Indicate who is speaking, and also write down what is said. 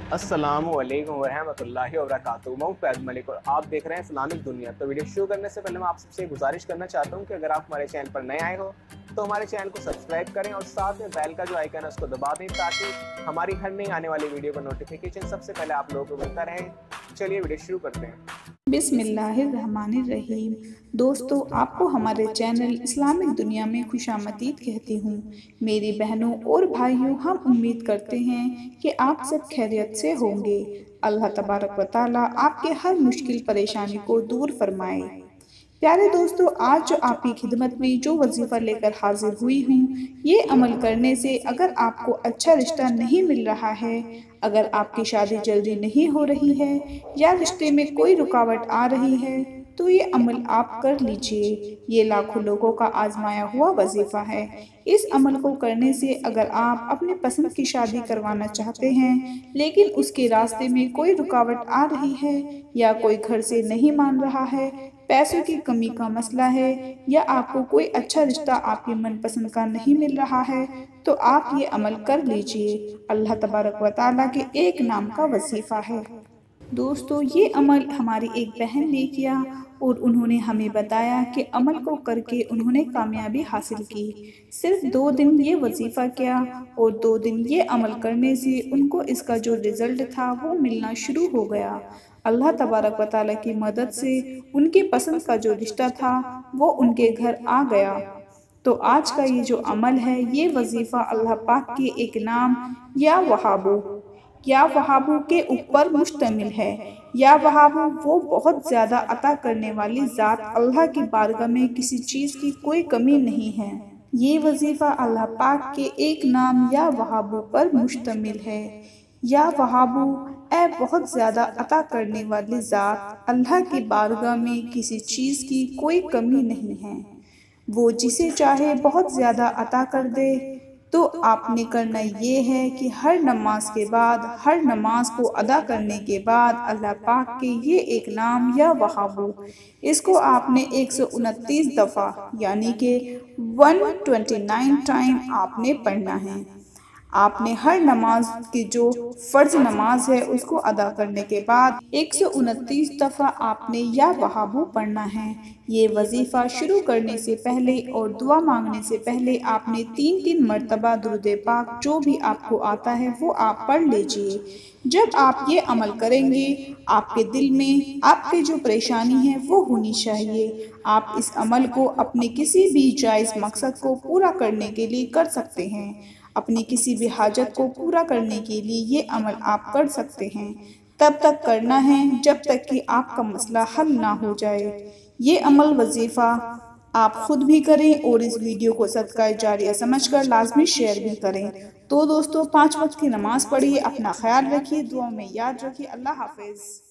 Speaker 1: अस्सलामु अलैकुम वरहमतुल्लाहि वबरकातुहू। मैं फैज़ मलिक और आप देख रहे हैं इस्लामिक दुनिया। तो वीडियो शुरू करने से पहले मैं आप सबसे गुजारिश करना चाहता हूं कि अगर आप हमारे चैनल पर नए आए हो तो हमारे चैनल को सब्सक्राइब करें और साथ में बेल का जो आइकन है उसको दबा दें ताकि हमारी हर नई आने वाली वीडियो का नोटिफिकेशन सबसे पहले आप लोगों को मिलता रहे। चलिए वीडियो शुरू करते हैं।
Speaker 2: बिस्मिल्लाहिर्रहमानिर्रहीम। दोस्तों, आपको हमारे चैनल इस्लामिक दुनिया में खुशामदीद कहती हूँ। मेरी बहनों और भाइयों, हम उम्मीद करते हैं कि आप सब खैरियत से होंगे। अल्लाह तबारक व तआला आपके हर मुश्किल परेशानी को दूर फरमाए। प्यारे दोस्तों, आज जो आपकी खिदमत में जो वजीफ़ा लेकर हाजिर हुई हूँ, ये अमल करने से अगर आपको अच्छा रिश्ता नहीं मिल रहा है, अगर आपकी शादी जल्दी नहीं हो रही है या रिश्ते में कोई रुकावट आ रही है, तो ये अमल आप कर लीजिए। ये लाखों लोगों का आजमाया हुआ वजीफ़ा है। इस अमल को करने से अगर आप अपने पसंद की शादी करवाना चाहते हैं, लेकिन उसके रास्ते में कोई रुकावट आ रही है या कोई घर से नहीं मान रहा है, पैसों की कमी का मसला है या आपको कोई अच्छा रिश्ता आपके मनपसंद का नहीं मिल रहा है, तो आप ये अमल कर लीजिए। अल्लाह तबारक व तआला के एक नाम का वजीफ़ा है। दोस्तों, ये अमल हमारी एक बहन ने किया और उन्होंने हमें बताया कि अमल को करके उन्होंने कामयाबी हासिल की। सिर्फ 2 दिन ये वजीफ़ा किया और 2 दिन ये अमल करने से उनको इसका जो रिज़ल्ट था वो मिलना शुरू हो गया। अल्लाह तबारक व तआला की मदद से उनके पसंद का जो रिश्ता था वो उनके घर आ गया। तो आज का ये जो अमल है, ये वजीफ़ा अल्लाह पाक के एक नाम या वहाबू के ऊपर मुश्तमिल है। या वहाबू वो बहुत ज़्यादा अता करने वाली ज़ात, अल्लाह की बारगाह में किसी चीज़ की कोई कमी नहीं है। ये वजीफ़ा अल्लाह पाक के एक नाम या वहाबू पर मुश्तमिल है। या वहाबू, ए बहुत ज़्यादा अता करने वाली ज़ात, अल्लाह की बारगाह में किसी चीज़ की कोई कमी नहीं है। वो जिसे चाहे बहुत ज़्यादा अता कर दे। तो आपने करना ये है कि हर नमाज के बाद, हर नमाज को अदा करने के बाद अल्लाह पाक के ये एक नाम या वहाबू, इसको आपने 129 दफ़ा यानी कि 129 टाइम आपने पढ़ना है। आपने हर नमाज की जो फ़र्ज नमाज है उसको अदा करने के बाद 129 दफ़ा आपने या वहाबू पढ़ना है। ये वजीफ़ा शुरू करने से पहले और दुआ मांगने से पहले आपने 3-3 मरतबा दुरूद पाक जो भी आपको आता है वो आप पढ़ लीजिए। जब आप ये अमल करेंगे, आपके दिल में आपकी जो परेशानी है वो होनी चाहिए। आप इस अमल को अपने किसी भी जायज़ मकसद को पूरा करने के लिए कर सकते हैं। अपनी किसी भी हाजत को पूरा करने के लिए ये अमल आप कर सकते हैं। तब तक करना है जब तक कि आपका मसला हल ना हो जाए। ये अमल वजीफ़ा आप खुद भी करें और इस वीडियो को सदका जारिया समझकर लाजमी शेयर भी करें। तो दोस्तों, 5 वक्त की नमाज़ पढ़िए, अपना ख्याल रखिए, दुआ में याद रखिए। अल्लाह हाफिज़।